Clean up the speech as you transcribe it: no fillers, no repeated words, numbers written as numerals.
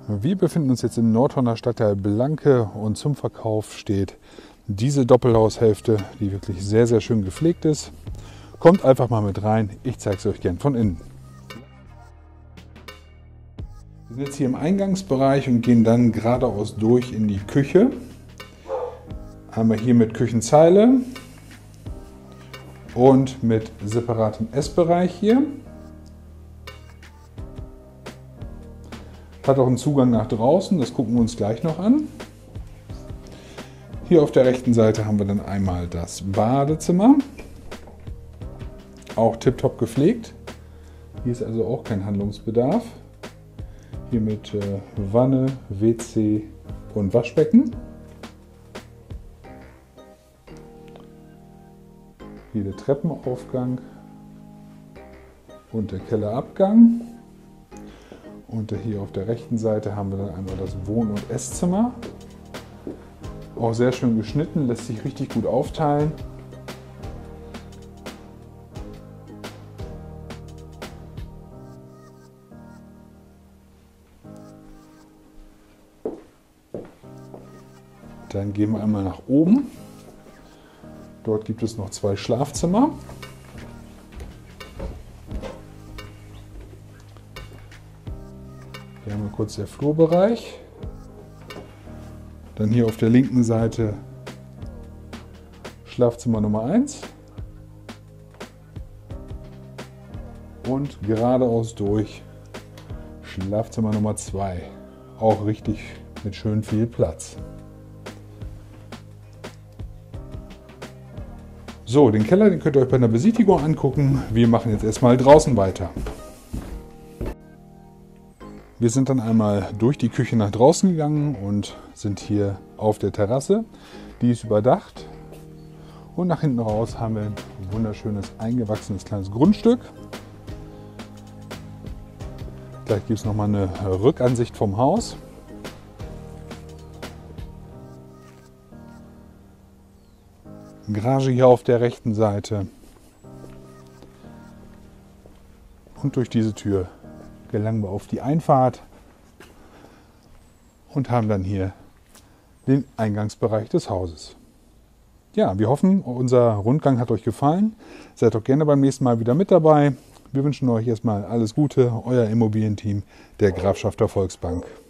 Wir befinden uns jetzt im Nordhorner Stadtteil Blanke und zum Verkauf steht diese Doppelhaushälfte, die wirklich sehr, sehr schön gepflegt ist. Kommt einfach mal mit rein, ich zeige es euch gern von innen. Wir sind jetzt hier im Eingangsbereich und gehen dann geradeaus durch in die Küche. Einmal hier mit Küchenzeile und mit separatem Essbereich hier. Hat auch einen Zugang nach draußen, das gucken wir uns gleich noch an. Hier auf der rechten Seite haben wir dann einmal das Badezimmer. Auch tipptopp gepflegt. Hier ist also auch kein Handlungsbedarf. Hier mit Wanne, WC und Waschbecken. Hier der Treppenaufgang und der Kellerabgang. Und hier auf der rechten Seite haben wir dann einmal das Wohn- und Esszimmer. Auch sehr schön geschnitten, lässt sich richtig gut aufteilen. Dann gehen wir einmal nach oben. Dort gibt es noch 2 Schlafzimmer. Hier haben wir kurz der Flurbereich. Dann hier auf der linken Seite Schlafzimmer Nummer 1. Und geradeaus durch Schlafzimmer Nummer 2. Auch richtig mit schön viel Platz. So, den Keller, den könnt ihr euch bei einer Besichtigung angucken. Wir machen jetzt erstmal draußen weiter. Wir sind dann einmal durch die Küche nach draußen gegangen und sind hier auf der Terrasse. Die ist überdacht. Und nach hinten raus haben wir ein wunderschönes eingewachsenes kleines Grundstück. Gleich gibt es nochmal eine Rückansicht vom Haus. Garage hier auf der rechten Seite. Und durch diese Tür gelangen wir auf die Einfahrt und haben dann hier den Eingangsbereich des Hauses. Ja, wir hoffen, unser Rundgang hat euch gefallen. Seid doch gerne beim nächsten Mal wieder mit dabei. Wir wünschen euch erstmal alles Gute, euer Immobilienteam der Grafschafter Volksbank.